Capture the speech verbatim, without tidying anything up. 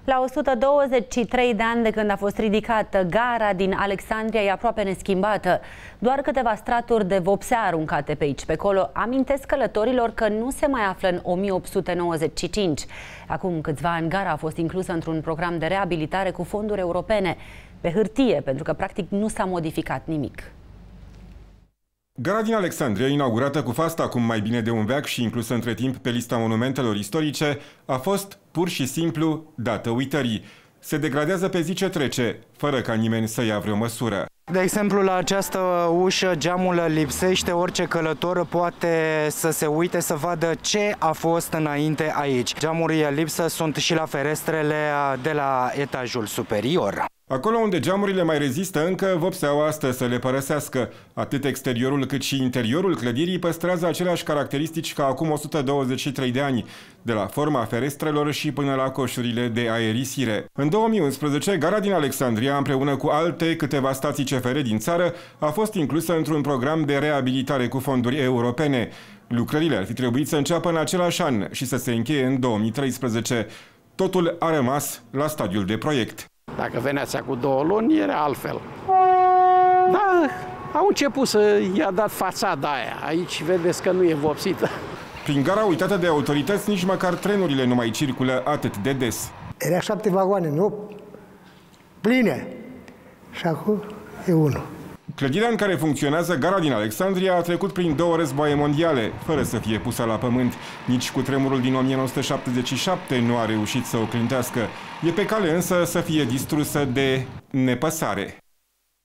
La o sută douăzeci și trei de ani de când a fost ridicată, gara din Alexandria e aproape neschimbată. Doar câteva straturi de vopsea aruncate pe aici, pe acolo, amintesc călătorilor că nu se mai află în o mie opt sute nouăzeci și cinci. Acum câțiva ani, gara a fost inclusă într-un program de reabilitare cu fonduri europene. Pe hârtie, pentru că practic nu s-a modificat nimic. Gara din Alexandria, inaugurată cu fast acum mai bine de un veac și inclusă între timp pe lista monumentelor istorice, a fost pur și simplu dată uitării. Se degradează pe zi ce trece, fără ca nimeni să ia vreo măsură. De exemplu, la această ușă geamul lipsește, orice călător poate să se uite să vadă ce a fost înainte aici. Geamurile lipsă sunt și la ferestrele de la etajul superior. Acolo unde geamurile mai rezistă încă, vopseaua astă să le părăsească. Atât exteriorul cât și interiorul clădirii păstrează aceleași caracteristici ca acum o sută douăzeci și trei de ani, de la forma ferestrelor și până la coșurile de aerisire. În două mii unsprezece, gara din Alexandria, împreună cu alte câteva stații C F R din țară, a fost inclusă într-un program de reabilitare cu fonduri europene. Lucrările ar fi trebuit să înceapă în același an și să se încheie în două mii treisprezece. Totul a rămas la stadiul de proiect. Dacă veneați acum două luni, era altfel. Da, au început să i-a dat fațada aia. Aici vedeți că nu e vopsită. Prin gara uitată de autorități, nici măcar trenurile nu mai circulă atât de des. Era șapte vagoane, nu? Pline. Și acum e unul. Clădirea în care funcționează gara din Alexandria a trecut prin două războaie mondiale, fără să fie pusă la pământ. Nici cu tremurul din o mie nouă sute șaptezeci și șapte nu a reușit să o clintească. E pe cale însă să fie distrusă de nepăsare.